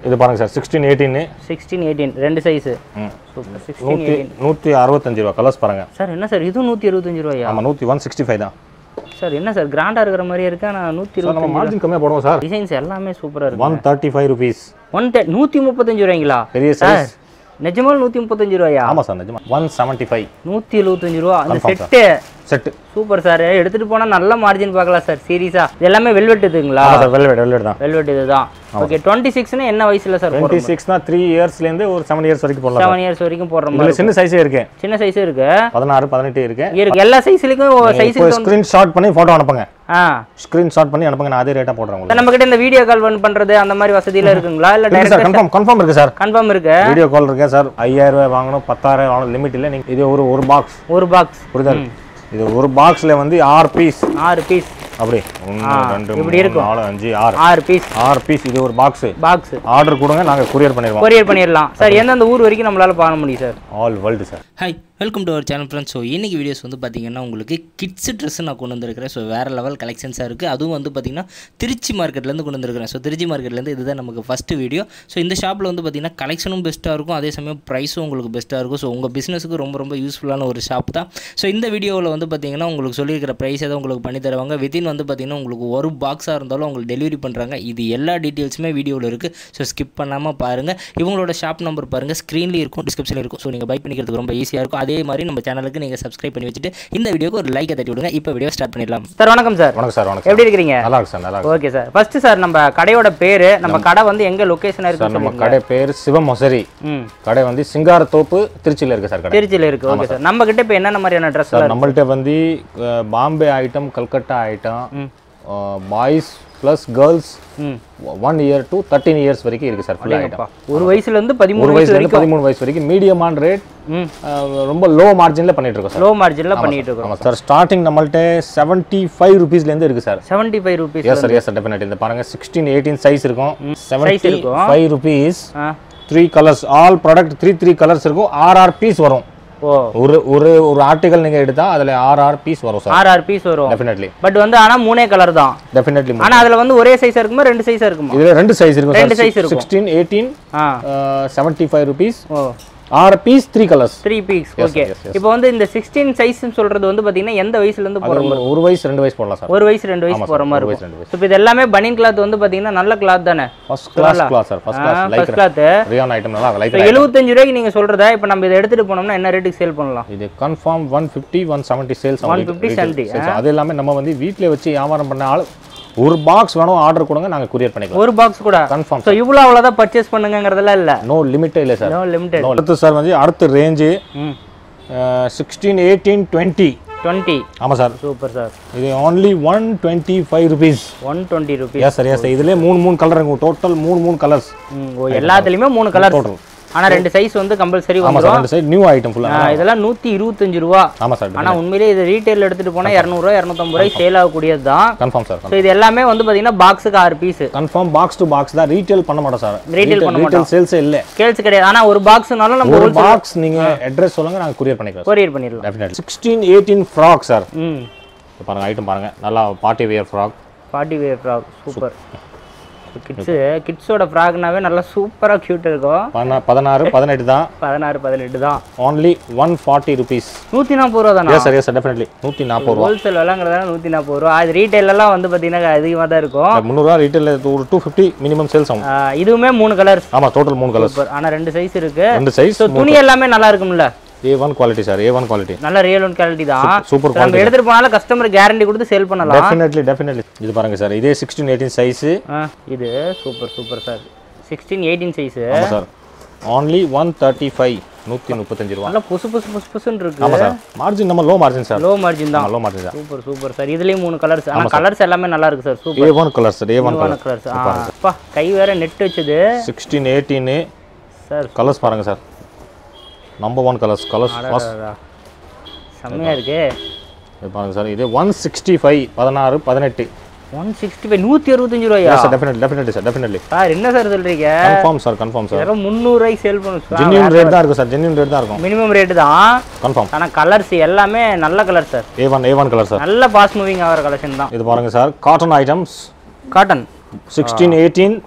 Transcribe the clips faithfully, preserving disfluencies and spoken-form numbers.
இது பாருங்க sir sixteen eighteen sixteen eighteen ரெண்டு size super sixteen eighteen one sixty-five ரூபாய் கலர்ஸ் பாருங்க சார் என்ன சார் இது one sixty-five ரூபாயா ஆமா one sixty-five தான் சார் என்ன சார் கிராண்டா இருக்கிற மாதிரி இருக்கு انا one sixty-five நம்ம மார்ஜின் கம்மியா போடுவோம் சார் டிசைன்ஸ் எல்லாமே சூப்பரா இருக்கு one thirty-five rupees one thirty-five ரூபாய்ங்களா பெரிய சைஸ் நிஜமா one thirty-five ரூபாயா ஆமா சார் நிஜமா one seventy-five one seventy-five ரூபாய் அந்த செட் செட் சூப்பர் சார் எடுத்துட்டு போனா நல்ல மார்ஜின் பார்க்கலாம் சார் சீரியஸா இதெல்லாம் வெல்வெட் இதுங்களா ஆமா சார் வெல்வெட் வெல்வெட் தான் வெல்வெட் இதுதான் ஓகே twenty-six னா என்ன வயசுல சார் twenty-six னா three இயர்ஸ்ல இருந்து ஒரு seven இயர்ஸ் வரைக்கும் போடலாம் seven இயர்ஸ் வரைக்கும் போடுற மாதிரி இதுல சின்ன சைஸே இருக்கு சின்ன சைஸே இருக்கு sixteen eighteen இருக்கு இருக்கு எல்லா சைஸ்லயும் சைஸ் இருக்கு ஸ்கிரீன்ஷாட் பண்ணி போட்டோ அனுப்புங்க ஆ ஸ்கிரீன்ஷாட் பண்ணி அனுப்புங்க நான் அதே ரேட்டா போடுறேன் உங்களுக்கு நம்ம கிட்ட இந்த வீடியோ கால் பண்றது அந்த மாதிரி வசதியில இருக்குங்களா இல்ல டைரக்ட் கன்ஃபார்ம் கன்ஃபார்ம் இருக்கு சார் கன்ஃபார்ம் இருக்கு வீடியோ கால் இருக்கு சார் five thousand ரூபாய் வாங்கணும் ten thousand ரூபாய் வாங்கணும் லிமிட் இல்ல நீங்க இது ஒரு ஒரு பாக்ஸ் ஒரு பாக்ஸ் புரியுதா இது ஒரு பாக்ஸ்ல வந்து six பீஸ் six பீஸ் அப்படி one two three four five six six six piece six piece இது ஒரு பாக்ஸ் பாக்ஸ் ஆர்டர் கொடுங்க நாங்க courier பண்ணிடுவோம் courier பண்ணிரலாம் சார் எந்தெந்த ஊர் வரைக்கும் நம்மளால பண்ண முடியும் sir all world sir hi welcome to our channel friends so இன்றைக்கி வீடியோஸ் வந்து பார்த்திங்கன்னா உங்களுக்கு கிட்ஸ் ட்ரெஸ் நான் கொண்டு வந்திருக்கிறேன் ஸோ வேறு லெவல் கலெக்ஷன்ஸாக இருக்குது அதுவும் வந்து பார்த்திங்கன்னா திருச்சி மார்க்கெட்லேருந்து கொண்டு வந்திருக்கிறேன் ஸோ திருச்சி மார்க்கெட்லேருந்து இதுதான் நமக்கு ஃபஸ்ட்டு வீடியோ ஸோ இந்த ஷாப்பில் வந்து பார்த்திங்கன்னா கலெக்ஷனும் பெஸ்ட்டாக இருக்கும் அதே சமயம் ப்ரைஸும் உங்களுக்கு பெஸ்ட்டாக இருக்கும் ஸோ உங்கள் பிஸ்னஸுக்கு ரொம்ப ரொம்ப யூஸ்ஃபுல்லான ஒரு ஷாப் தான் ஸோ இந்த வீடியோவில் வந்து பார்த்திங்கன்னா உங்களுக்கு சொல்லியிருக்கிற ப்ரைஸ் ஏதோ உங்களுக்கு பண்ணி தருவாங்க வித்தின் வந்து பார்த்திங்கன்னா உங்களுக்கு ஒரு பாக்ஸாக இருந்தாலும் உங்களுக்கு டெலிவரி பண்ணுறாங்க இது எல்லா டீட்டெயில்ஸுமே வீடியோவில் இருக்குது ஸோ ஸ்கிப் பண்ணாமல் பாருங்கள் இவங்களோட ஷாப் நம்பர் பாருங்கள் ஸ்க்ரீன்லேயும் இருக்கும் டிஸ்கிரிப்ஷனில் இருக்கும் ஸோ நீங்கள் பை பண்ணிக்கிறதுக்கு ரொம்ப ஈஸியாக இருக்கும் அதே மாதிரி நம்ம சேனலுக்கு நீங்க சப்ஸ்கிரைப் பண்ணி வச்சிட்டு இந்த வீடியோக்கு ஒரு லைக் தட்டி விடுங்க இப்போ வீடியோ ஸ்டார்ட் பண்ணிடலாம் சார் வணக்கம் சார் வணக்கம் சார் வணக்கம் எப்படி இருக்கீங்க நல்லா இருக்கு சார் நல்லா இருக்கு ஓகே சார் ஃபர்ஸ்ட் சார் நம்ம கடையோட பேரு நம்ம கடை வந்து எங்க லொகேஷனா இருக்கு சார் நம்ம கடை பேர் சிவம் ஹொசேரி கடை வந்து சிங்காரத்தோப்பு திருச்சியில இருக்கு சார் கடை திருச்சியில இருக்கு ஓகே சார் நம்ம கிட்ட இப்போ என்ன மாதிரியான Dress சார் நம்மள்ட்ட வந்து Bombay item Calcutta item boys plus girls one year to thirteen years வரைக்கும் இருக்கு சார் ஃபுல் ஐட்டம் ஒரு வயசுல இருந்து thirteen ஒரு வயசுல இருந்து thirteen வயசு வரைக்கும் மீடியம் ஆன் ரேட் ரொம்ப லோ மார்ஜின்ல பண்ணிட்டு இருக்கோம் சார் லோ மார்ஜின்ல பண்ணிட்டு இருக்கோம் ஆமா சார் ஸ்டார்டிங் நம்மள்ட்ட seventy-five rupees ல இருந்து இருக்கு sir seventy-five rupees yes sir yes sir definitely இந்த பாருங்க sixteen eighteen சைஸ் இருக்கும் seventy-five rupees three colors all product three three colors இருக்கும் six பீஸ் வரும் ஒரு ஒரு ஒரு ஆர்டிகல் நீங்க எடுத்தா அதுல six பீஸ் வரும் சார் six பீஸ் வரும் டெஃபினெட்லி பட் வந்து ஆனா மூணே கலர் தான் டெஃபினெட்லி ஆனா அதுல வந்து ஒரே சைஸா இருக்குமா ரெண்டு சைஸா இருக்குமா இதுல ரெண்டு சைஸ் இருக்கும் ரெண்டு சைஸ் இருக்கும் sixteen eighteen seventy-five rupees oh six piece three colors three piece okay இப்போ வந்து இந்த sixteen சைஸ் னு சொல்றது வந்து பாத்தீங்கன்னா எந்த வயசுல இருந்து போற மாதிரி ஒரு வயசு ரெண்டு வயசு போடலாம் சார் ஒரு வயசு ரெண்டு வயசு போற மாதிரி இருக்கும் சோ இது எல்லாமே பனியன் கிளாத் வந்து பாத்தீங்கன்னா நல்ல கிளாத் தானே first class cloth sir first class like cloth rayon item நல்லா லைக் seventy-five ரூபாய்க்கு நீங்க சொல்றதா இப்போ நம்ம இத எடுத்துட்டு போனோம்னா என்ன ரேட்டுக்கு சேல் பண்ணலாம் இது confirm one fifty one seventy sales one fifty seventy அது எல்லாமே நம்ம வந்து வீட்ல வச்சு வியாபாரம் பண்ண ஆளு ஒரு பாக்ஸ் வேணும் ஆர்டர் கொடுங்க நாங்க courier பண்ணிக்கலாம் ஒரு பாக்ஸ் கூட கன்ஃபார்ம் சோ இவ்ளோ அவ்வளவுதான் பர்சேஸ் பண்ணுங்கங்கறதெல்லாம் இல்ல நோ லிமிட் இல்ல சார் நோ லிமிட்டட் அடுத்து சார் வந்து அடுத்த range sixteen eighteen twenty twenty ஆமா சார் சூப்பர் சார் இது only one twenty-five rupees one twenty rupees yes sir yes இதுலயே மூணு மூணு கலர் இருக்கும் டோட்டல் மூணு மூணு கலர்ஸ் ஓ எல்லாத்துலயுமே மூணு கலர் டோட்டல் ஆனா ரெண்டு சைஸ் வந்து கம்பல்சரி வந்துரும் ஆமா சார் ரெண்டு சைஸ் நியூ ஐட்டம் ஃபுல்லா இதெல்லாம் one twenty-five ரூபாய் ஆமா சார் ஆனா உண்மையிலேயே இது ரீட்டைல் எடுத்துட்டு போனா two hundred ரூபாய் two fifty ரூபாய் சேல் ஆகக்கூடியது தான் கன்ஃபார்ம் சார் சோ இது எல்லாமே வந்து பாத்தீங்கன்னா பாக்ஸ்க்கு six piece confirm box to box தான் ரீட்டைல் பண்ண மாட்டோம் சார் ரீட்டைல் பண்ண மாட்டோம் ரீட்டைல் சேல்ஸ் இல்ல சேல்ஸ் கிடையாது ஆனா ஒரு பாக்ஸ்னால நம்ம ஒரு பாக்ஸ் நீங்க அட்ரஸ் சொல்லுங்க நாங்க courier பண்ணிக்கலாம் courier பண்ணிரலாம் டெஃபினெட்லி sixteen eighteen ஃப்ராக் சார் ம் பாருங்க ஐட்டம் பாருங்க நல்லா party wear frock party wear frock super kids கிட்ஸோட ஃப்ராக்னாவே நல்லா சூப்பரா கியூட் இருக்கும் பதினாறு பதினெட்டு தான் பதினாறு பதினெட்டு தான் only one forty rupees one forty ரூபாய் தானா yes sir yes sir definitely one forty ரூபாய் ஹோல்சேல் விலைங்கறதால one forty ரூபாய் அது ரீட்டைல் எல்லாம் வந்து பாத்தீங்கன்னா அதிகமா தான் இருக்கும் முந்நூறு ரூபாய் ரீட்டைல் ஒரு two fifty மினிமம் சேல்ஸ் ஆகும் இதுவுமே மூணு கலர்ஸ் ஆமா டோட்டல் மூணு கலர்ஸ் சூப்பர் ஆனா ரெண்டு சைஸ் இருக்கு ரெண்டு சைஸ் சோ துணி எல்லாமே நல்லா இருக்கும்ல A one quality sir A one quality நல்ல ரியல் ஒன் குவாலிட்டி தான் சூப்பர் நம்ம எடுத்துட்டு போனால கஸ்டமர் கேரண்டி கொடுத்து சேல் பண்ணலாம் டெஃபினெட்லி டெஃபினெட்லி இது பாருங்க சார் இதே sixteen eighteen சைஸ் இது super super sir sixteen eighteen size ஆமா sir only one thirty-five one thirty-five ரூபாய் நல்ல புசு புசு புசு புசுன்னு இருக்கு ஆமா சார் மார்ஜின் நம்ம low margin sir low margin தான் லோ மார்ஜின் தான் சூப்பர் சூப்பர் சார் இதுலயும் மூணு கலர்ஸ் ஆனா கலர்ஸ் எல்லாமே நல்லா இருக்கு sir super A one colour sir A one colours அப்பா கை வேற நெட் வச்சது sixteen eighteen சார் கலர்ஸ் பாருங்க sir number one colours colours first செமையா இருக்கு இது பாருங்க சார் இது one sixty-five பதினாறு பதினெட்டு one sixty-five one sixty-five ரூபாயா sir definitely definitely sir definitely sir என்ன சார் சொல்றீங்க கன்ஃபார்ம் சார் கன்ஃபார்ம் சார் வெறும் முந்நூறு ரூபாய்க்கு சேல் பண்ணுங்க ஜென்யூன் ரேட் தான் இருக்கும் சார் ஜென்யூன் ரேட் தான் இருக்கும் மினிமம் ரேட் தான் கன்ஃபார்ம் ஆனா கலர்ஸ் எல்லாமே நல்ல colour sir A one A one colour sir நல்ல ஃபாஸ்ட் மூவிங் ஆவற கலெக்ஷன் தான் இது பாருங்க sir cotton items cotton sixteen eighteen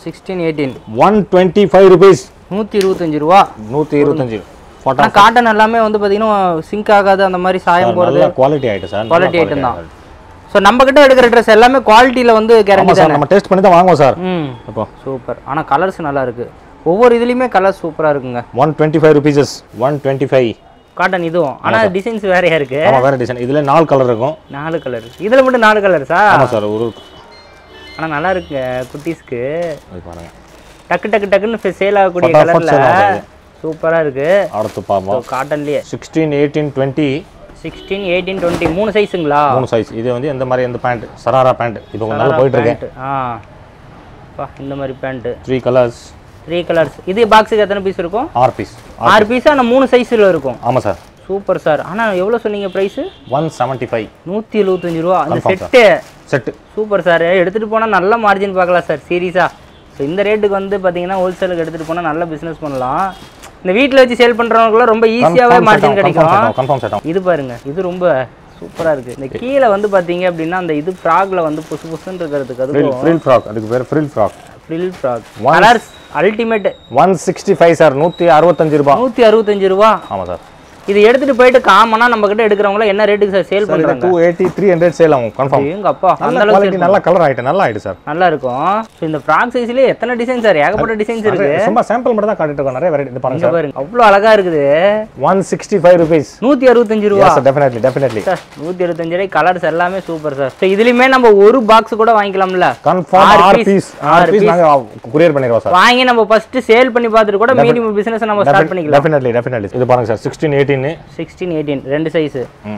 sixteen eighteen one twenty five rupees நூற்றி இருபத்தஞ்சு ரூபா நூற்றி இருபத்தஞ்சு ஆனால் காட்டன் எல்லாமே வந்து பார்த்தீங்கன்னா சிங்க் ஆகாது அந்த மாதிரி சாயம் போகிறது quality item sir quality item தான் ஸோ நம்ம கிட்ட எடுக்கிற ட்ரெஸ் எல்லாமே குவாலிட்டியில் வந்து கேரண்டி சார் நம்ம டெஸ்ட் பண்ணி தான் வாங்குவோம் சார் ம் அப்போ சூப்பர் ஆனால் கலர்ஸ் நல்லா இருக்கு ஒவ்வொரு இதுலேயுமே கலர்ஸ் சூப்பராக இருக்குங்க one twenty five rupees one twenty five cotton இதுவும் ஆனால் டிசைன்ஸ் வேறையா இருக்கு ஆமாம் வேறு டிசைன் இதில் நாலு கலர் இருக்கும் நாலு கலர் இதில் மட்டும் நாலு கலர்ஸா ஆமாம் சார் ஒரு ஆனால் நல்லா இருக்குங்க குட்டீஸ்க்கு பாருங்க டக்கு டக்கு டக்குன்னு சேல் ஆகக்கூடிய கலரில் சூப்பராக இருக்கு அடுத்து பார்ப்போம் காட்டன்லேயே sixteen eighteen twenty sixteen eighteen twenty மூணு சைஸுங்களா மூணு சைஸ் இது வந்து இந்த மாதிரி இந்த பேண்ட் சராரா பேண்ட் இப்போ கொஞ்சம் நல்லா போயிட்டு இருக்கு ஆ பா இந்த மாதிரி pant three colours three colours இது பாக்ஸுக்கு எத்தனை பீஸ் இருக்கும் ஆறு பீஸ் ஆறு பீஸ் ஆனால் மூணு சைஸில் இருக்கும் ஆமாம் சார் சூப்பர் சார் ஆனால் எவ்வளோ சொன்னீங்க ப்ரைஸு ஒன் செவன்ட்டி ஃபைவ் நூற்றி எழுபத்தஞ்சு ரூபா அந்த செட்டு செட்டு சூப்பர் சார் எடுத்துகிட்டு போனால் நல்ல மார்ஜின் பார்க்கலாம் சார் சீரியஸாக ஸோ இந்த ரேட்டுக்கு வந்து பார்த்தீங்கன்னா ஹோல்சேலுக்கு எடுத்துகிட்டு போனால் நல்ல பிஸ்னஸ் பண்ணலாம் இந்த வீட்டில் வச்சு சேல் பண்ணுறவங்களுக்குலாம் ரொம்ப ஈஸியாகவே மார்ஜின் கிடைக்கும் இது பாருங்க இது ரொம்ப சூப்பராக இருக்குது இந்த கீழே வந்து பார்த்தீங்க அப்படின்னா அந்த இது ஃப்ராக்ல வந்து புசு புசுன்னு இருக்கிறதுக்கு அது ஃப்ரில் ஃப்ராக் அதுக்கு பேர் frill frock frill frock colours ultimate one sixty five sir நூற்றி அறுபத்தஞ்சு ரூபா நூற்றி அறுபத்தஞ்சு ரூபா ஆமாம் சார் இது எடுத்துட்டு போயிட்டு காமனா நம்ம கிட்ட எடுக்கிறவங்கள என்ன ரேட்டுக்கு சார் சேல் பண்றாங்க two eighty three hundred sale ஆகும் கன்ஃபார்ம் எங்க அப்பா அந்த அளவுக்கு நல்ல கலர் ஆயிட்டு நல்லா ஆயிட்டு சார் நல்லா இருக்கும் சோ இந்த ஃப்ராக் சைஸ்ல எத்தனை டிசைன் சார் ஏகப்பட்ட டிசைன்ஸ் இருக்கு சும்மா சாம்பிள் மட்டும் தான் காட்டிட்டு இருக்கோம் நிறைய வெரைட்டி இது பாருங்க பாருங்க அவ்வளவு அழகா இருக்குது ஒன் சிக்ஸ்டி ஃபைவ் ரூபீஸ் நூற்றி அறுபத்தஞ்சு ரூபாய் சார் டெஃபினெட்லி டெஃபினெட்லி சார் நூற்றி அறுபத்தஞ்சு ரூபாய் கலர்ஸ் எல்லாமே சூப்பர் சார் சோ இதுலயுமே நம்ம ஒரு பாக்ஸ் கூட வாங்கிக்கலாம்ல கன்ஃபார்ம் ஆறு பீஸ் ஆறு பீஸ் நாங்க குரியர் பண்ணிரோம் சார் வாங்கி நம்ம ஃபர்ஸ்ட் சேல் பண்ணி பார்த்துட்டு கூட மீடியம் பிசினஸ் நம்ம ஸ்டார்ட் பண்ணிக்கலாம் டெஃபினெட்லி டெஃபினெட்லி இது பாருங்க sir sixteen eighteen sixteen eighteen ரெண்டு சைஸ்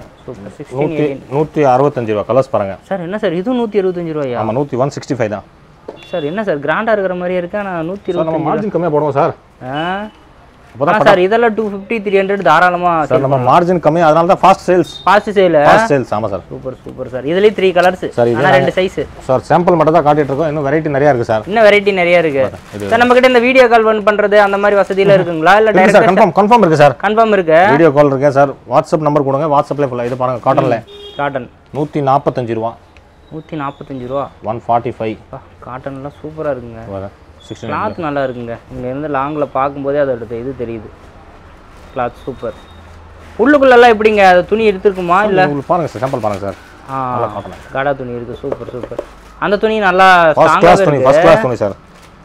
நூற்றி அறுபத்தஞ்சு ரூபா கலர்ஸ் பாருங்க சார் என்ன சார் இது நூற்றி அறுபத்தஞ்சு ரூபாயா ஆமா நூற்றி ஒன் சிக்ஸ்டி ஃபைவ் தான் சார் என்ன சார் கிராண்டா இருக்கிற மாதிரியே இருக்கு ஆனால் நூற்றி இருபது நம்ம மார்ஜின் கம்மியாக போடுவோம் சார் அப்பதான் சார் இதெல்லாம் டூ ஃபிஃப்டி த்ரீ ஹண்ட்ரட் தாராளமா சார் நம்ம மார்ஜின் கம்மி அதனால தான் fast sales fast sale fast sales ஆமா சார் சூப்பர் சூப்பர் சார் இதுலயே த்ரீ கலர்ஸ் ஆனா ரெண்டு சைஸ் சார் சாம்பிள் மட்டும் தான் காட்டிட்டு இருக்கோம் இன்னும் வெரைட்டி நிறைய இருக்கு சார் இன்னும் வெரைட்டி நிறைய இருக்கு சார் நம்ம கிட்ட இந்த வீடியோ கால் பண்றது அந்த மாதிரி வசதியில இருக்குங்களா இல்ல டைரக்டா கன்ஃபார்ம் கன்ஃபார்ம் இருக்கு சார் கன்ஃபார்ம் இருக்கு வீடியோ கால் இருக்கு சார் வாட்ஸ்அப் நம்பர் கொடுங்க வாட்ஸ்அப்ல ஃபுல்லா இது பாருங்க காட்டன்ல காட்டன் நூற்றி நாற்பத்தஞ்சு ரூபா நூற்றி நாற்பத்தஞ்சு ரூபா ஒன் ஃபார்ட்டி ஃபைவ் காட்டன்லாம் சூப்பரா இருக்குங்க கிளாத் நல்லா இருக்குங்க இங்க இருந்து லாங்ல பாக்கும்போதே அதோட இது தெரியுது கிளாத் சூப்பர் உள்ளுக்குள்ளெல்லாம் எப்படிங்க துணி எடுத்துருக்குமா இல்லை பாருங்க சார் சாம்பிள் பாருங்க சார் ஆ காடா துணி இருக்கு சூப்பர் சூப்பர் அந்த துணி நல்லா ஃபர்ஸ்ட் கிளாஸ் துணி ஃபர்ஸ்ட் கிளாஸ் துணி சார்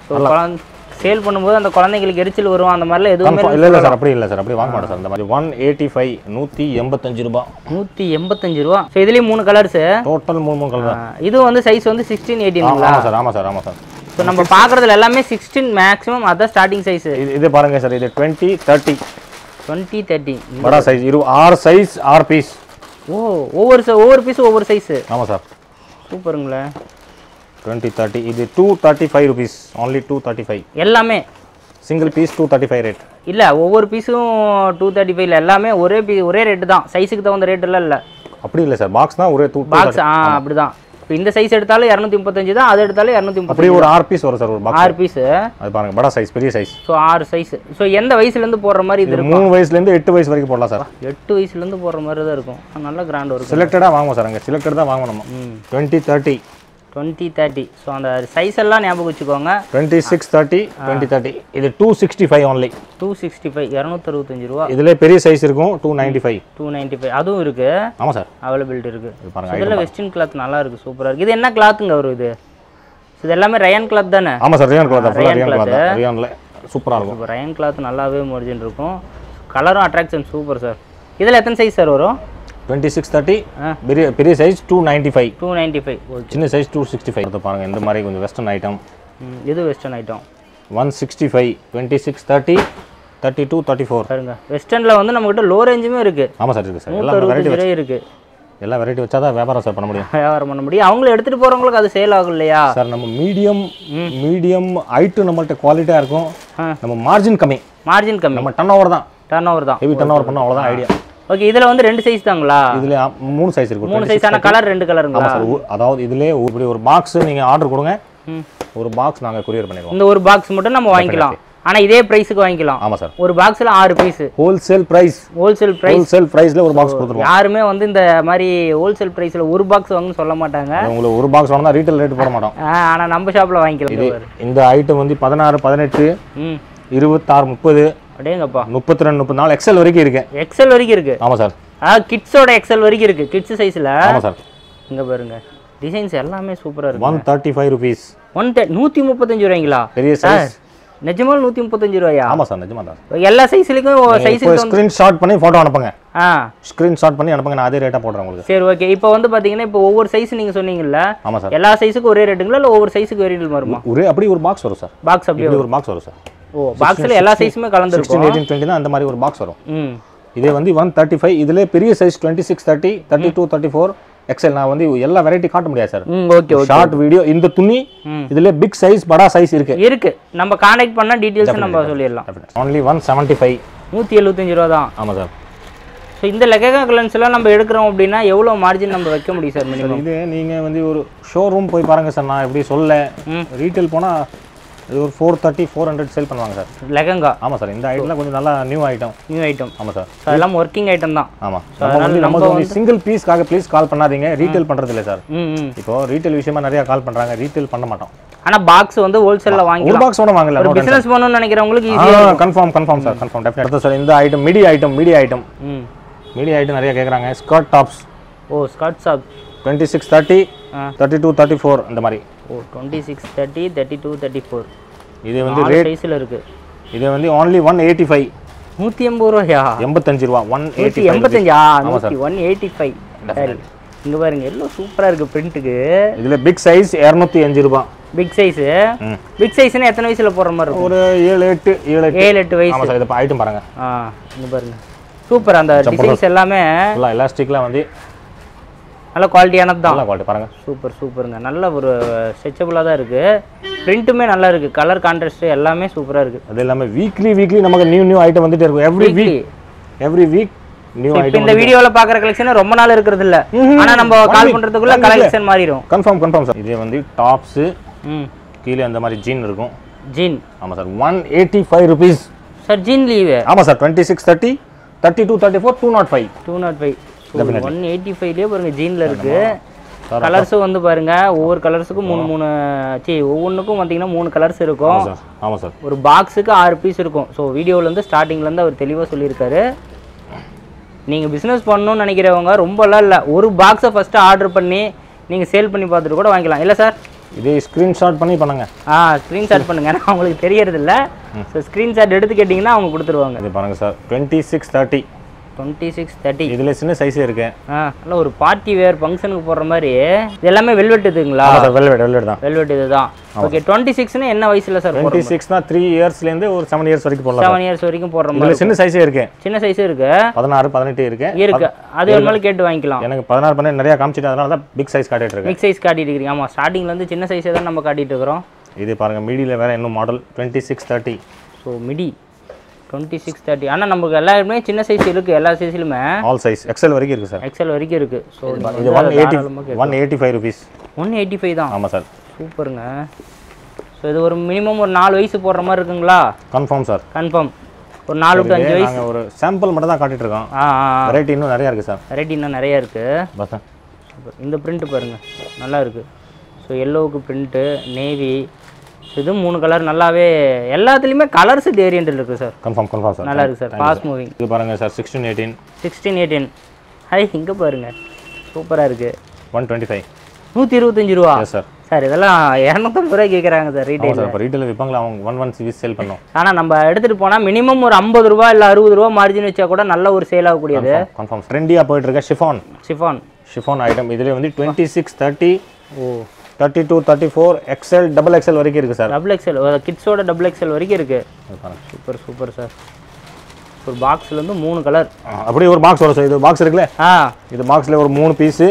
சேல் பண்ணும்போது அந்த குழந்தைங்களுக்கு எரிச்சல் வரும் அந்த மாதிரிலாம் எதுவுமே இல்லை இல்லை சார் அப்படி இல்லை சார் அப்படி வாங்க மாட்டோம் சார் இந்த மாதிரி ஒன் எயிட்டி ஃபைவ் நூற்றி எண்பத்தஞ்சு ரூபா நூற்றி எண்பத்தஞ்சு ரூபா ஸோ இதுலேயும் மூணு கலர்ஸ் டோட்டல் மூணு மூணு கலர் இது வந்து சைஸ் வந்து சிக்ஸ்டீன் எயிட்டீன் ஆமாம் சார் ஆமாம் சார் ஆமாம் சார் ஸோ நம்ம பார்க்குறதுல எல்லாமே சிக்ஸ்டீன் மேக்ஸிமம் அதான் ஸ்டார்டிங் சைஸ் இது இது பாருங்க சார் இது டுவெண்ட்டி தேர்ட்டி டுவெண்ட்டி தேர்ட்டி बड़ा சைஸ் இரு ஆறு சைஸ் ஆறு பீஸ் ஓ ஒவ்வொரு ஒவ்வொரு பீஸ் ஒவ்வொரு சைஸ் ஆமாம் சார் சூப்பருங்களே டுவெண்ட்டி தேர்ட்டி இது two thirty five rupees only two thirty five எல்லாமே single piece two thirty five rate இல்லை ஒவ்வொரு பீஸும் டூ தேர்ட்டி ஃபைவ்ல எல்லாமே ஒரே பீ ஒரே ரேட்டு தான் சைஸுக்கு தகுந்த ரேட் எல்லாம் இல்லை அப்படி இல்லை சார் பாக்ஸ் தான் ஒரே டூ பாக்ஸ் ஆ அப்படி தான் இப்போ இந்த சைஸ் எடுத்தாலும் இரநூத்தி முப்பத்தஞ்சு தான் அது எடுத்தாலும் இரநூத்தி முப்பது அப்படி ஒரு ஆறு பீஸ் வரும் சார் ஒரு பாக்ஸ் ஆறு பீஸ் அது பாருங்க படா சைஸ் பெரிய சைஸ் ஸோ ஆறு சைஸ் ஸோ எந்த வயசுலேருந்து போடுற மாதிரி இது இருக்கும் மூணு வயசுலேருந்து எட்டு வயசு வரைக்கும் போடலாம் சார் எட்டு வயசுலேருந்து போடுற மாதிரி தான் இருக்கும் நல்ல கிராண்ட் வரும் செலக்டடாக வாங்குவோம் சார் அங்கே செலக்டட் தான் வாங்கணும் நம்ம twenty thirty twenty thirty so அந்த சைஸ் எல்லாம் ஞாபகம் வச்சுக்கோங்க twenty six thirty twenty thirty இது two sixty five only two sixty five இரநூத்தறுபத்தஞ்சு ரூபா இதில் பெரிய சைஸ் இருக்கும் two ninety five two ninety five அதுவும் இருக்கு ஆமாம் சார் அவைலபிலிட்டி இருக்கு இதில் வெஸ்டர்ன் கிளாத் நல்லா இருக்கு சூப்பராக இருக்கு இது என்ன கிளாத்துங்க வரும் இது இது எல்லாமே ரயன் கிளாத் தானே ஆமாம் sir rayon cloth rayon cloth ரயன்ல சூப்பராக இருக்கும் இப்போ ரயன் கிளாத் நல்லாவே மொரிஜின் இருக்கும் கலரும் அட்ராக்ஷன் சூப்பர் சார் இதில் எத்தனை சைஸ் சார் வரும் டுவெண்ட்டி சிக்ஸ் தேர்ட்டி பெரிய பெரிய size two ninety five two ninety five சின்ன சைஸ் டூ சிக்ஸ்டி ஃபைவ் அதை பாருங்கள் இந்த மாதிரி கொஞ்சம் வெஸ்டர்ன் ஐட்டம் இது western item one sixty five twenty six thirty thirty two thirty four பாருங்க வெஸ்டர்னில் வந்து நம்மகிட்ட லோ ரேஞ்சுமே இருக்குது ஆமாம் சார் இருக்குது சார் எல்லாம் வெரைட்டி இருக்குது எல்லாம் வெரைட்டி வச்சா தான் வியாபாரம் சார் பண்ண முடியும் வியாபாரம் பண்ண முடியும் அவங்களும் எடுத்துகிட்டு போகிறவங்களுக்கு அது சேல் ஆகும் இல்லையா சார் நம்ம மீடியம் மீடியம் ஐட்டு நம்மள்ட்ட குவாலிட்டியாக இருக்கும் நம்ம மார்ஜின் கம்மி மார்ஜின் கம்மி நம்ம டர்ன் ஓவர் தான் டர்ன் ஓவர் தான் ஹெவி டர்ன் ஓவர் பண்ணோம் அவ்வளோதான் ஐடியா ஓகே இதில் வந்து ரெண்டு சைஸ் தாங்களா இதில் மூணு சைஸ் இருக்கும் மூணு சைஸான கலர் ரெண்டு கலருங்களா ஆமாம் சார் அதாவது இதிலே இப்படி ஒரு பாக்ஸ் நீங்கள் ஆர்டர் கொடுங்க ஒரு பாக்ஸ் நாங்கள் கொரியர் பண்ணிடுவோம் இந்த ஒரு பாக்ஸ் மட்டும் நம்ம வாங்கிக்கலாம் ஆனா இதே பிரைஸ்க்கு வாங்கிக்கலாம். ஆமா சார். ஒரு பாக்ஸ்ல ஆறு piece. Wholesale price. Wholesale price. Wholesale பிரைஸ்ல ஒரு பாக்ஸ் கொடுத்துருவோம். யாருமே வந்து இந்த மாதிரி ஹோல்சேல் பிரைஸ்ல ஒரு பாக்ஸ் வாங்கன்னு சொல்ல மாட்டாங்க. உங்களுக்கு ஒரு பாக்ஸ் வாங்கினா ரீட்டைல் ரேட் போட மாட்டோம். ஆனா நம்ம ஷாப்ல வாங்கிக்கலாம். இந்த ஐட்டம் வந்து பதினாறு பதினெட்டு இருபத்தாறு முப்பது அடேங்கப்பா முப்பத்தி ரெண்டு முப்பத்தி நாலு எக்ஸ்எல் வரைக்கும் இருக்கு. எக்ஸ்எல் வரைக்கும் இருக்கு. ஆமா சார். ஆ கிட்ஸோட எக்ஸ்எல் வரைக்கும் இருக்கு. கிட்ஸ் சைஸ்ல. ஆமா சார். இங்க பாருங்க டிசைன்ஸ் எல்லாமே சூப்பரா இருக்கு. one thirty-five rupees. நூற்றி முப்பத்தஞ்சு ரூபாய்ங்களா? பெரிய சைஸ். நிஜமால நூற்றி முப்பத்தஞ்சு ரூபாயா? ஆமா சார் நிஜமா தான். எல்லா சைஸ்லக்கும் சைஸ்க்கு ஸ்கிரீன்ஷாட் பண்ணி போட்டோ அனுப்புங்க. ஆ ஸ்கிரீன்ஷாட் பண்ணி அனுப்புங்க, நான் அதே ரேட்டா போடுறேன் உங்களுக்கு. சரி ஓகே. இப்போ வந்து பாத்தீங்கன்னா இப்போ ஒவ்வொரு சைஸ் நீங்க சொன்னீங்கல்ல. ஆமா சார். எல்லா சைஸ்க்கும் ஒரே ரேட்டுங்களா இல்ல ஒவ்வொரு சைஸ்க்கு வேரியபிள் வருமா? ஒரே அப்படி ஒரு பாக்ஸ் வரும் சார். பாக்ஸ் அப்படியே ஒரு பாக்ஸ் வரும் சார். ஓ பாக்ஸ்ல எல்லா சைஸுமே கலந்து இருக்கும். sixteen eighteen twenty அந்த மாதிரி ஒரு பாக்ஸ் வரும். ம் இதே வந்து one thirty-five, இதுல பெரிய size twenty-six thirty thirty-two thirty-four XL. நான் வந்து எல்லா வெரைட்டி காட்ட முடியாது சார். ம் ஓகே ஓகே. ஷார்ட் வீடியோ இந்த துணி இதுல பிக் சைஸ் படா சைஸ் இருக்கு. இருக்கு. நம்ம கான்டாக்ட் பண்ணா டீடைல்ஸ் நம்ம சொல்லிடலாம். only one seventy-five. நூற்றி எழுபத்தஞ்சு ரூபாய் தான். ஆமா சார். சோ இந்த லெகங்கா கலெக்ஷன்ஸ் எல்லாம் நம்ம எடுக்கறோம் அப்படினா எவ்வளவு மார்ஜின் நம்ம வைக்க முடியும் சார் மினிமம்? இது நீங்க வந்து ஒரு ஷோரூம் போய் பாருங்க சார். நான் எப்படி சொல்ல ரீட்டைல் போனா இது ஒரு four thirty four hundred சேல் பண்ணுவாங்க சார் லெகங்கா. ஆமா சார். இந்த ஐட்டம்லாம் கொஞ்சம் நல்ல நியூ ஐட்டம். New item. ஆமா சார். அதெல்லாம் வர்க்கிங் ஐட்டம் தான். ஆமா. நம்ம நம்ம வந்து சிங்கிள் பீஸ்க்காக ப்ளீஸ் கால் பண்ணாதீங்க. ரீட்டைல் பண்றது இல்ல சார். ம் இப்போ ரீட்டைல் விஷயமா நிறைய கால் பண்றாங்க. ரீட்டைல் பண்ண மாட்டோம். ஆனா பாக்ஸ் வந்து ஹோல்சேல்ல வாங்கலாம். ஒரு பாக்ஸ் ஒண்ணு வாங்கலாம். ஒரு பிசினஸ் பண்ணனும்னு நினைக்கிறவங்களுக்கு ஈஸியா இருக்கும். Confirm confirm sir. Confirm definitely sir. இந்த item midi item midi item. ம் மிடி ஐட்டம் நிறைய கேக்குறாங்க. Skirt tops. Oh skirt top twenty-six thirty thirty-two thirty-four அந்த மாதிரி. ஓ twenty-six thirty thirty-two thirty-four. இது வந்து ரேட் சைஸ்ல இருக்கு. இது வந்து only one eighty-five. நூற்றி எண்பது ரூபாயா? எண்பத்தஞ்சு ரூபாய். one eighty-five. எண்பத்தஞ்சு ஆ one eighty-five. சரி. இங்க பாருங்க எல்லாம் சூப்பரா இருக்கு பிரிண்ட்க்கு. இதுல big size two oh five ரூபாய். Big size. பிக் சைஸ்னா எத்தனை வயசுல போற மாதிரி இருக்கும்? ஒரு seven eight seven eight வயசு. ஆமா சார். இது ஐட்டம் பாருங்க. ஆ இங்க பாருங்க. சூப்பர். அந்த டிசைன்ஸ் எல்லாமே நல்லா எலாஸ்டிக்ல வந்து நல்ல குவாலிட்டியானது தான். நல்ல குவாலிட்டி பாருங்க. சூப்பர் சூப்பருங்க. நல்ல ஒரு ஸ்ட்ரெச்சபிளா தான் இருக்கு. பிரிண்ட்டுமே நல்லா இருக்கு. கலர் கான்ட்ராஸ்ட் எல்லாமே சூப்பரா இருக்கு. அது எல்லாமே வீக்லி வீக்லி நமக்கு நியூ நியூ ஐட்டம் வந்துட்டே இருக்கும். Every week every week new item. இந்த வீடியோல பாக்குற கலெக்ஷன் ரொம்ப நாள் இருக்குறது இல்ல. ஆனா நம்ம கால் பண்றதுக்குள்ள கலெக்ஷன் மாறிடும். Confirm confirm sir. இது வந்து டாப்ஸ் ம் கீழ அந்த மாதிரி ஜீன் இருக்கும். ஜீன். ஆமா sir. one eighty-five rupees. Sir jean leave. ஆமா sir. twenty-six thirty thirty-two thirty-four two oh five. two oh five. one eighty-five லயே பாருங்க ஜீன்ல இருக்கு. கலர்ஸ் வந்து பாருங்க ஒவ்வொரு கலர்ஸ்க்கும் மூணு மூணு சி ஒவ்வொன்றுக்கும் பார்த்தீங்கன்னா மூணு கலர்ஸ் இருக்கும். ஆமாம் சார். ஒரு பாக்ஸுக்கு ஆறு பீஸ் இருக்கும். ஸோ வீடியோலேருந்து ஸ்டார்டிங்லேருந்து அவர் தெளிவாக சொல்லியிருக்காரு. நீங்கள் பிஸ்னஸ் பண்ணணும்னு நினைக்கிறவங்க ரொம்பலாம் இல்லை, ஒரு பாக்ஸை ஃபஸ்ட்டு ஆர்டர் பண்ணி நீங்கள் சேல் பண்ணி பார்த்துட்டு கூட வாங்கிக்கலாம். இல்லை சார்? இதே ஸ்க்ரீன்ஷாட் பண்ணி பண்ணுங்க. ஆ ஸ்க்ரீன்ஷாட் பண்ணுங்க. ஏன்னா அவங்களுக்கு தெரியறது இல்லை. ஸோ ஸ்க்ரீன்ஷாட் எடுத்து கேட்டிங்கன்னா அவங்க கொடுத்துருவாங்க. இது பாருங்க sir. Twenty six thirty twenty six thirty இதில் சின்ன சைஸே இருக்கு. ஆ நல்ல ஒரு பார்ட்டி வேர் ஃபங்க்ஷனுக்கு போடுற மாதிரி. இது எல்லாமே வெல்வெட் இதுங்களா? வெல்வெட் வெல்வெட் தான். வெல்வெட் இதுதான். ஓகே. டுவெண்ட்டி சிக்ஸ்னா என்ன வயசுல சார்? டுவெண்ட்டி சிக்ஸ்னா த்ரீ இயர்ஸ்லேருந்து ஒரு செவன் இயர்ஸ் வரைக்கும் போடலாம். செவன் இயர்ஸ் வரைக்கும் போடுற மாதிரி. சின்ன சைஸே இருக்கு. சின்ன சைஸே இருக்கு. பதினாறு பதினெட்டு இருக்கு. இருக்கு. அது ஒரு நாள் கேட்டு வாங்கிக்கலாம். எனக்கு பதினாறு பதினெட்டு நிறைய காமிச்சிட்டு அதனால தான் பிக் சைஸ் காட்டிட்டு இருக்கேன். பிக் சைஸ் காட்டிட்டு இருக்கீங்க. ஆமா ஸ்டார்டிங்ல இருந்து சின்ன சைஸே தான் நம்ம காட்டிட்டு இருக்கிறோம். இது பாருங்க மிடியில் வேற இன்னும் model twenty six thirty. So midi twenty six thirty. ஆனால் நமக்கு எல்லாருமே சின்ன சைஸ் இருக்கு. எல்லா சைஸ்லுமே ஆல் சைஸ் எக்ஸ்எல் வரைக்கும் இருக்கு சார். எக்ஸ்எல் வரைக்கும் இருக்கு. ஸோ இது one eighty one eighty five rupees. One eighty five தான். ஆமாம் சார். சூப்பருங்க. ஸோ இது ஒரு மினிமம் ஒரு நாலு வயசு போடுற மாதிரி இருக்குங்களா? Confirm sir. கன்ஃபார்ம். ஒரு நாலு டு அஞ்சு வயசு. நாங்கள் ஒரு சாம்பிள் மட்டும் தான் காட்டிட்டு இருக்கோம். ஆ வெரைட்டி இன்னும் நிறையா இருக்குது சார். வெரைட்டி இன்னும் நிறையா இருக்குது. பஸ் இந்த பிரிண்ட் பாருங்கள் நல்லா இருக்குது. ஸோ எல்லோவுக்கு பிரிண்ட்டு, நேவி, இது மூணு கலர் நல்லாவே எல்லாத்துலேயுமே கலர்ஸ் வேரியன்ட் இருக்குது சார். Confirm confirm sir. நல்லா இருக்குது சார். Fast moving. இது பாருங்கள் sir. Sixteen eighteen sixteen eighteen ஹை இங்கே பாருங்கள் சூப்பராக இருக்குது. ஒன் டுவெண்ட்டி ஃபைவ் நூற்றி இருபத்தஞ்சி ரூபா சார். சார் இதெல்லாம் இரநூத்தம்பது ரூபாய் கேட்குறாங்க சார் ரீட்டைல். இப்போ ரீட்டைல் விற்பாங்களா அவங்க ஒன் ஒன் சிவிஸ் சேல் பண்ணோம். ஆனால் நம்ம எடுத்துகிட்டு போனால் மினிமம் ஒரு ஐம்பது ரூபா இல்லை அறுபது ரூபா மார்ஜின் வச்சா கூட நல்ல ஒரு சேல் ஆகக்கூடியது. கன்ஃபார்ம் ட்ரெண்டியாக போயிட்டு இருக்க ஷிஃபான். ஷிஃபான் ஷிஃபான் ஐட்டம் இதில் வந்து twenty six thirty oh thirty two thirty four XL double XL வரைக்கும் இருக்குது சார். டபுள் எக்ஸ்எல் கிட்ஸோட டபுள் எக்ஸ்எல் வரைக்கும் இருக்குது. Super super sir. ஒரு பாக்ஸ்லேருந்து மூணு கலர் அப்படியே ஒரு பாக்ஸ் வரும் சார். இது பாக்ஸ் இருக்குல்ல? ஆ இது பாக்ஸில் ஒரு மூணு பீஸு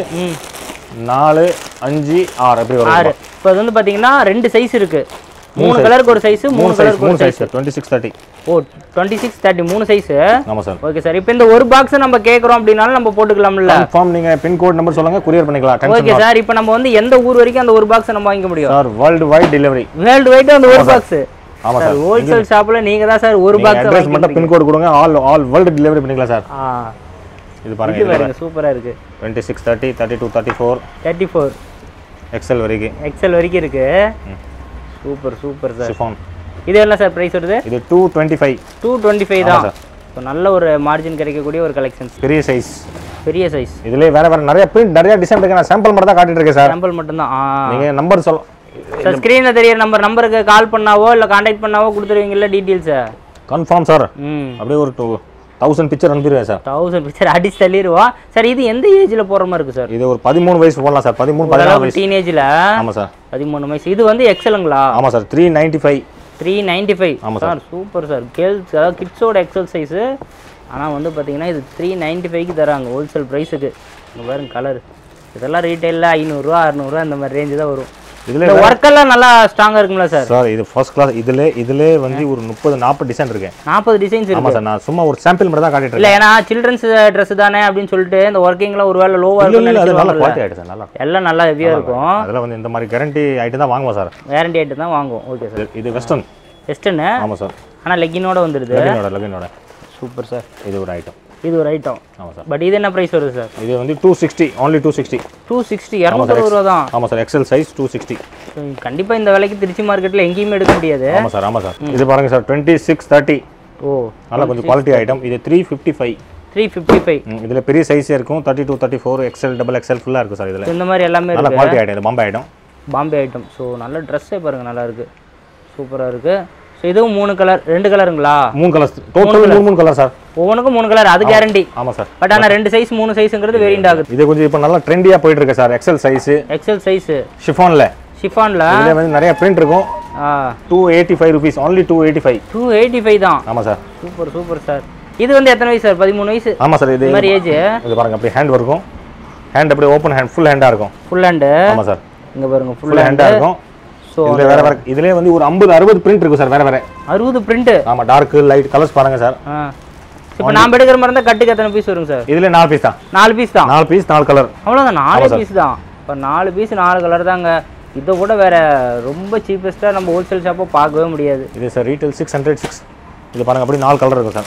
நாலு அஞ்சு ஆறு அப்படி வரும். ஆறு. இப்போ அது வந்து பார்த்தீங்கன்னா ரெண்டு சைஸ் இருக்குது. மூணு கலருக்கு ஒரு சைஸ், மூணு கலருக்கு ஒரு size. Twenty six thirty oh twenty six thirty மூணு சைஸ். ஆமாம் சார். Okay sir. இப்போ இந்த ஒரு பாக்ஸ் நம்ம கேட்குறோம் அப்படின்னாலும் நம்ம போட்டுக்கலாம்ல? கன்ஃபார்ம். நீங்கள் பின்கோட் நம்பர் சொல்லுங்க, கொரியர் பண்ணிக்கலாம். Okay sir. இப்போ நம்ம வந்து எந்த ஊர் வரைக்கும் அந்த ஒரு பாக்ஸ் நம்ம வாங்கிக்க முடியும் sir? World wide delivery. World wide அந்த ஒரு பாக்ஸ் ஆமா சார் ஹோல்சேல் ஷாப்ல நீங்க தான் சார் ஒரு பாக்ஸ் அட்ரஸ் மட்டும் பின் கோட் கொடுங்க ஆல் ஆல் வேர்ல்ட் டெலிவரி பண்ணிக்கலாம் சார் இது பாருங்க இது பாருங்க சூப்பரா இருக்கு twenty six thirty thirty-two thirty-four thirty-four XL வரைக்கும் எக்ஸ்எல் வரைக்கும் இருக்கு சூப்பர் சூப்பர் சார் ஷிஃபான் இது என்ன சார் பிரைஸ் வருது இது two twenty-five two twenty-five தான் சோ நல்ல ஒரு மார்ஜின் கிடைக்கக்கூடிய ஒரு கலெக்ஷன்ஸ் பெரிய சைஸ் பெரிய சைஸ் இதுலயே வேற வேற நிறைய பிரிண்ட் நிறைய டிசைன் இருக்கு நான் சாம்பிள் மட்டும் தான் காட்டிட்டு இருக்கேன் சார் சாம்பிள் மட்டும் தான் நீங்க நம்பர் சொல்ல சார் ஸ்கிரீன்ல தெரியற நம்பர் நம்பருக்கு கால் பண்ணாவோ இல்ல கான்டாக்ட் பண்ணாவோ கொடுத்துருவீங்கல்ல டீடைல்ஸ் கன்ஃபார்ம் சார் ம் அப்படியே ஒரு thousand பிக்சர் அனுப்பிடுவேன் சார் thousand பிக்சர் அடிச்சு தள்ளிடுவோம் சார் இது எந்த ஏஜ்ல போற மாதிரி இருக்கு சார் இது ஒரு பதிமூணு வயசு போடலாம் சார் பதிமூணு பதினாறு வயசு டீனேஜ்ல ஆமா சார் பதிமூணு வயசு இது வந்து எக்ஸலுங்களா ஆமா sir three ninety-five three ninety-five sir super sir girls அதாவது கிட்ஸோட எக்ஸல் சைஸ் ஆனா வந்து பாத்தீங்கன்னா இது three ninety-five க்கு தராங்க ஹோல்சேல் பிரைஸ்க்கு இங்க பாருங்க கலர் இதெல்லாம் ரீட்டைல்ல ஐநூறு ரூபாய் அறுநூறு ரூபாய் அந்த மாதிரி ரேஞ்ச் தான் வரும் இதுல வர்க் எல்லாம் நல்லா ஸ்ட்ராங்கா இருக்கும்ல சார் சார் இது ஃபர்ஸ்ட் கிளாஸ் இதுல இதுல வந்து ஒரு முப்பது நாற்பது டிசைன் இருக்கு நாற்பது டிசைன்ஸ் இருக்கு ஆமா சார் நான் சும்மா ஒரு சாம்பிள் மட்டும் தான் காட்டிட்டு இல்ல ஏனா சில்ட்ரன்ஸ் Dress தானே அப்படினு சொல்லிட்டு இந்த வர்க்கிங்ல ஒருவேளை லோவா இருக்குன்னு அது நல்ல குவாலிட்டி ஐட்டம் சார் நல்லா எல்லாம் நல்லா ஹெவியா இருக்கும் அதல வந்து இந்த மாதிரி கேரண்டி ஐட்டம் தான் வாங்குவோம் சார் கேரண்டி ஐட்டம் தான் வாங்குவோம் ஓகே சார் இது வெஸ்டர்ன் வெஸ்டர்ன் ஆமா சார் ஆனா லெகினோட வந்துருது லெகினோட லெகினோட சூப்பர் சார் இது ஒரு ஐட்டம் இது ஒரு ஐட்டம் ஆமா சார் பட் இது என்ன பிரைஸ் வருது சார் இது வந்து two sixty only two sixty two sixty இருநூறு ரூபாய் தான் ஆமா sir XL size two sixty கண்டிப்பா இந்த விலைக்கு திருச்சி மார்க்கெட்ல எங்கேயுமே எடுக்க முடியாது ஆமா சார் ஆமா சார் இது பாருங்க சார் twenty-six thirty ஓ நல்ல கொஞ்சம் குவாலிட்டி ஐட்டம் இது three fifty-five three fifty-five இதுல பெரிய சைஸ் இருக்கும் thirty-two thirty-four XL double XL ஃபுல்லா இருக்கு சார் இதுல இந்த மாதிரி எல்லாமே நல்ல இருக்கு குவாலிட்டி ஐட்டம் இது Bombay item Bombay item so நல்ல Dress-ஏ பாருங்க நல்லா இருக்கு சூப்பரா இருக்கு சோ இதுவும் மூணு கலர் ரெண்டு கலருங்களா மூணு கலர் டோட்டல் மூணு மூணு கலர் சார் ஒவ்வொன்றுக்கும் மூணு கலர் அது கேரண்டி ஆமா சார் பட் ஆனா ரெண்டு சைஸ் மூணு சைஸ்ங்கிறது வேரியன்ட் ஆகுது இது கொஞ்சம் இப்போ நல்லா ட்ரெண்டியா போயிட்டு இருக்கு sir XL size XL size ஷிஃபான்ல ஷிஃபான்ல இதுல வந்து நிறைய பிரிண்ட் இருக்கும் two eighty-five rupees only two eighty-five two eighty-five தான் ஆமா சார் சூப்பர் சூப்பர் சார் இது வந்து எத்தனை வயசு சார் பதிமூணு வயசு ஆமா சார் இது மாதிரி ஏஜ் இது பாருங்க அப்படியே ஹேண்ட் இருக்கும் ஹேண்ட் அப்படியே ஓபன் ஹேண்ட் ஃபுல் ஹேண்டா இருக்கும் ஃபுல் ஹேண்ட் ஆமா சார் இங்க பாருங்க ஃபுல் ஹேண்டா இருக்கும் சோ இதுல வேற வேற இதுலயே வந்து ஒரு fifty sixty பிரிண்ட் இருக்கு சார் வேற வேற sixty பிரிண்ட் ஆமா டார்க் லைட் கலர்ஸ் பாருங்க சார் இப்போ நாம எடுக்கிற மாதிரி இருந்தா கட்டுக்கு எத்தனை பீஸ் வரும் சார் இதுல நாலு பீஸ் தான் நாலு பீஸ் தான் நாலு பீஸ் நாலு கலர் அவ்வளவுதான் நாலு பீஸ் தான் இப்போ நாலு பீஸ் நாலு கலர் தாங்க இதை கூட வேற ரொம்ப சீப்பஸ்டா நம்ம ஹோல்சேல் ஷாப்பை பார்க்கவே முடியாது இது sir retail six hundred six இது பாருங்க அப்படி நாலு கலர் இருக்கு சார்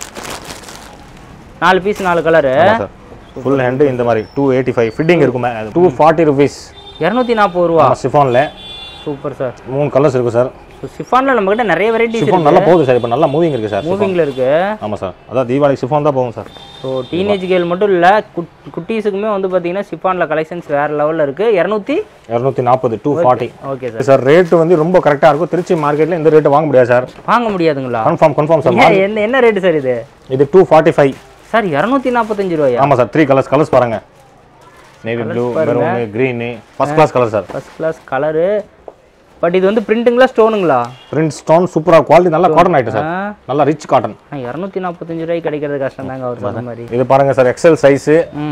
நாலு பீஸ் நாலு கலர் சார் ஃபுல் ஹேண்ட் இந்த மாதிரி two eighty-five ஃபிட்டிங் இருக்கும் two forty rupees இருநூத்தி நாற்பது ரூபாய் ஷிஃபான்ல சூப்பர் சார் மூணு கலர்ஸ் இருக்கு சார் ஷிஃபான்ல நம்ம கிட்ட நிறைய வெரைட்டிஸ் இருக்கு ஷிஃபான் நல்லா போகுது சார் இப்போ நல்லா மூவிங் இருக்கு சார் மூவிங்ல இருக்கு ஆமா சார் அதான் தீபாவளி ஷிஃபான் தான் போகும் சார் சோ டீனேஜ் கேர்ள் மட்டும் இல்ல குட்டீஸ்க்குமே வந்து பாத்தீங்கன்னா ஷிஃபான்ல கலெக்ஷன்ஸ் வேற லெவல்ல இருக்கு இருநூத்தி இருநூத்தி two forty okay sir sir rate வந்து ரொம்ப கரெக்ட்டா இருக்கும் திருச்சி மார்க்கெட்ல இந்த ரேட் வாங்க முடியாது சார் வாங்க முடியாதுங்களா கன்ஃபார்ம் கன்ஃபார்ம் சார் என்ன என்ன ரேட் சார் இது இது two forty-five சார் இருநூத்தி நாற்பத்தஞ்சு ரூபாயா ஆமா சார் த்ரீ கலர்ஸ் கலர்ஸ் பாருங்க navy blue maroon green first class colour sir first class colour but இது வந்து பிரிண்டிங்களா ஸ்டோனுங்களா பிரிண்ட் ஸ்டோன் சூப்பரா குவாலிட்டி நல்ல காட்டன் ஐட்டம் சார் நல்ல ரிச் காட்டன் இருநூத்தி நாற்பத்தஞ்சு ரூபாய்க்கு கிடைக்கிறது கஷ்டம் தாங்க அவர் சொன்ன மாதிரி இது பாருங்க சார் எக்ஸ்எல் சைஸ்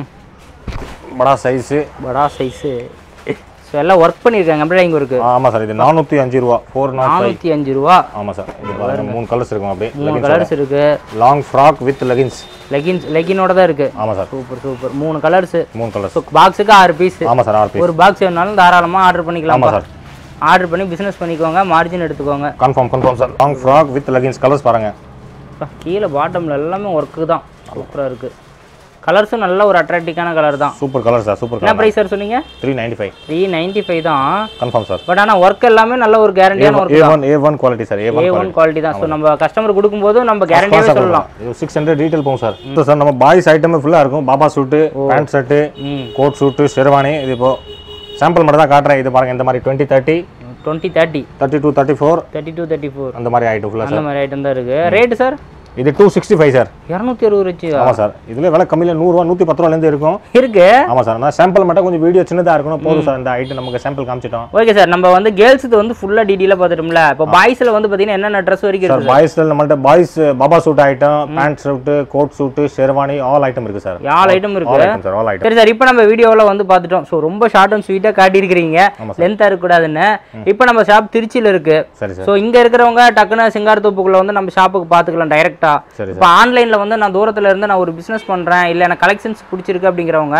படா சைஸ் படா சைஸ் சோ எல்லாம் வர்க் பண்ணிருக்காங்க எம்ப்ராய்டிங் வர்க் ஆமா சார் இது நானூத்தி அஞ்சு ரூபாய் four oh five நானூத்தி அஞ்சு ரூபாய் ஆமா சார் இது பாருங்க மூணு கலர்ஸ் இருக்கும் அப்படியே மூணு கலர்ஸ் இருக்கு long frock with leggings leggings லெகினோட தான் இருக்கு ஆமா சார் சூப்பர் சூப்பர் மூணு கலர்ஸ் மூணு கலர்ஸ் பாக்ஸுக்கு ஆறு பீஸ் ஆமா சார் ஆறு பீஸ் ஒரு பாக்ஸ் வேணாலும் தாராளமா ஆர்டர் பண்ணிக்கலாம் ஆமா சார் ஆர்டர் பண்ணி பிசினஸ் பண்ணிக்கோங்க மார்ஜின் எடுத்துக்கோங்க confirm confirm sir long frock with leggings colours பாருங்க கீழ பாட்டம்ல எல்லாமே வர்க் தான் சூப்பரா இருக்கு கலர்ஸும் நல்ல ஒரு அட்ராக்டிவான கலர் தான் சூப்பர் கலர் சார் சூப்பர் என்ன பிரைஸ் சார் சொன்னீங்க three ninety-five three ninety-five தான் கன்ஃபார்ம் சார் பட் ஆனா வர்க் எல்லாமே நல்ல ஒரு கேரண்டியான work A one A one quality sir A one A one quality தான் சோ நம்ம கஸ்டமர் கொடுக்கும்போது நம்ம கேரண்டியாவே சொல்லலாம் இது six hundred ரீட்டைல் போகும் சார் சோ சார் நம்ம பாய்ஸ் ஐட்டமே ஃபுல்லா இருக்கும் பாபா suit pant shirt coat suit sherwani இது இப்போ சாம்பிள் மட்டும் தான் காட்றேன் இது பாருங்க இந்த மாதிரி twenty thirty twenty thirty thirty-two thirty-four thirty-two thirty-four அந்த மாதிரி ஐட்டம் ஃபுல்லா அந்த மாதிரி ஐட்டம் தான் இருக்கு ரேட் சார் இது two sixty-five சார் இருநூத்தி அறுபது ரூபாய் ஆமா சார் இதுல விலை கம்மியில நூறு ரூபாய் நூத்தி பத்து ரூபாயில இருந்து இருக்கும் இருக்கு ஆமா சார் நான் சாம்பிள் மட்டும் கொஞ்சம் வீடியோ சின்னதா இருக்கணும் போதும் சார் இந்த ஐட்டம் நமக்கு சாம்பிள் காமிச்சிட்டோம் ஓகே சார் நம்ம வந்து கேர்ள்ஸ்க்கு வந்து ஃபுல்லா டீடைலா பாத்துட்டோம்ல இப்போ பாய்ஸ்ல வந்து பாத்தீங்கன்னா என்னென்ன Dress வரைக்கும் இருக்கு சார் பாய்ஸ்ல நம்மள்ட்ட பாய்ஸ் பாபா suit item pant shirt coat suit sherwani all item இருக்கு சார் ஆல் ஐட்டம் இருக்கு all item sir all item சரி சார் இப்போ நம்ம வீடியோல வந்து பாத்துட்டோம் சோ ரொம்ப ஷார்ட் அண்ட் ஸ்வீட்டா காட்டி இருக்கீங்க லென்த்தா இருக்க கூடாதுன்னு இப்போ நம்ம ஷாப் திருச்சியில இருக்கு சரி சார் சோ இங்க இருக்கிறவங்க டக்குன சிங்காரத்தோப்புக்குள்ள வந்து நம்ம ஷாப்புக்கு பாத்துக்கலாம் டைரக்டா இப்போ ஆன்லைன்ல வந்து நான் தூரத்துல இருந்து நான் ஒரு பிசினஸ் பண்றேன் இல்ல எனக்கு கலெக்ஷன்ஸ் பிடிச்சிருக்கு அப்படிங்கறவங்க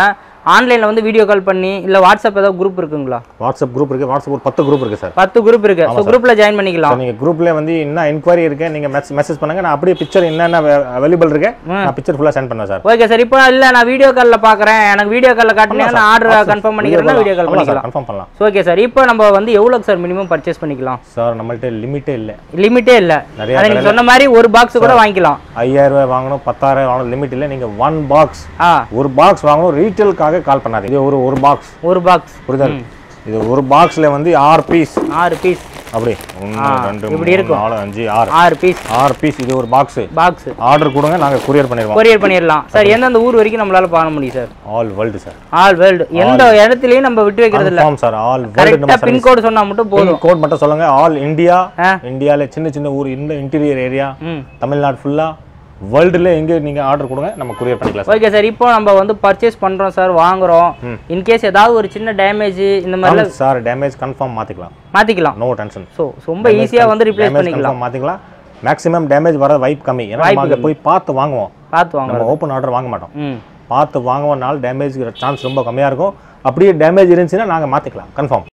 ஆன்லைனில் வந்து வீடியோ கால் பண்ணி இல்லை வாட்ஸ்அப் ஏதாவது குரூப் இருக்குங்களா? வாட்ஸ்அப் குரூப் இருக்குது. வாட்ஸ்அப் ஒரு பத்து குரூப் இருக்குது சார். பத்து குரூப் இருக்குது. ஸோ குரூப்பில் ஜாயின் பண்ணிக்கலாம். நீங்கள் குரூப்பில் வந்து என்ன என்கொயரி இருக்கு நீங்கள் மெசேஜ் பண்ணுங்கள். நான் அப்படியே பிக்சர் என்னென்ன அவைலபிள் இருக்கு நான் பிக்சர் ஃபுல்லாக சென்ட் பண்ணுவேன் சார். Okay sir. இப்போ இல்லை நான் வீடியோ காலில் பார்க்குறேன், எனக்கு வீடியோ காலில் காட்டினீங்கன்னா நான் ஆர்டர் கன்ஃபார்ம் பண்ணிக்கிறேன்னா வீடியோ கால் பண்ணிக்கலாம். கன்ஃபார்ம் பண்ணலாம். Okay sir. இப்போ நம்ம வந்து எவ்வளோக்கு சார் மினிமம் பர்ச்சேஸ் பண்ணிக்கலாம்? சார் நம்மள்ட்ட லிமிட்டே இல்லை. லிமிட்டே இல்லை. அதை நீங்கள் சொன்ன மாதிரி ஒரு பாக்ஸ் கூட வாங்கிக்கலாம். ஐயாயிரம் ரூபாய் வாங்கணும், பத்தாயிரம் வாங்கணும், லிமிட் இல்லை. நீங்கள் ஒன் பாக்ஸ் ஒரு பாக்ஸ் வாங்கணும். ரீட்டெயிலுக்காக கால் பண்ணாதீங்க. இது ஒரு ஒரு பாக்ஸ் ஒரு பாக்ஸ் புரியுதல். இது ஒரு பாக்ஸ்ல வந்து ஆறு பீஸ் ஆறு பீஸ் அப்படி ஒன்று ரெண்டு இப்படி இருக்கும். நாலு அஞ்சு ஆறு ஆறு பீஸ் ஆறு பீஸ். இது ஒரு பாக்ஸ் பாக்ஸ் ஆர்டர் கொடுங்க, நாங்க கொரியர் பண்ணிடுவோம். கொரியர் பண்ணிடலாம் சார். எந்தெந்த ஊர் வரைக்கும் நம்மளால பண்ண முடியும் sir? All world sir. All world. எந்த இடத்துலயும் நம்ம விட்டு வைக்கிறது இல்ல. Confirm sir. All world. நம்ம பின் கோட் சொன்னா மட்டும் போதும். கோட் மட்டும் சொல்லுங்க. All India. இந்தியால சின்ன சின்ன ஊர், இந்த இன்டீரியர் ஏரியா, தமிழ்நாடு ஃபுல்லா, வேர்ல்டுல எங்க நீங்க ஆர்டர் கொடுங்க, நம்ம கொரியர் பண்ணிக்கலாம். Okay sir. இப்போ நம்ம வந்து பர்ச்சேஸ் பண்றோம் சார், வாங்குறோம். இன் கேஸ் ஏதாவது ஒரு சின்ன டேமேஜ் இந்த மாதிரி சார், டேமேஜ் கன்ஃபார்ம் மாத்திக்கலாம். மாத்திக்கலாம். No tension. சோ ரொம்ப ஈஸியா வந்து ரிப்ளேஸ் பண்ணிக்கலாம். மாத்திக்கலாம். மேக்ஸிமம் டேமேஜ் வர வாய்ப்பு கம்மி. ஏன்னா நம்ம போய் பார்த்து வாங்குவோம். பார்த்து வாங்குவோம். நம்ம ஓபன் ஆர்டர் வாங்க மாட்டோம். பார்த்து வாங்குவனால டேமேஜ் சான்ஸ் ரொம்ப கம்மியா இருக்கும். அப்படியே டேமேஜ் இருந்துச்சுன்னா நாங்க மாத்திக்கலாம். கன்ஃபார்ம்.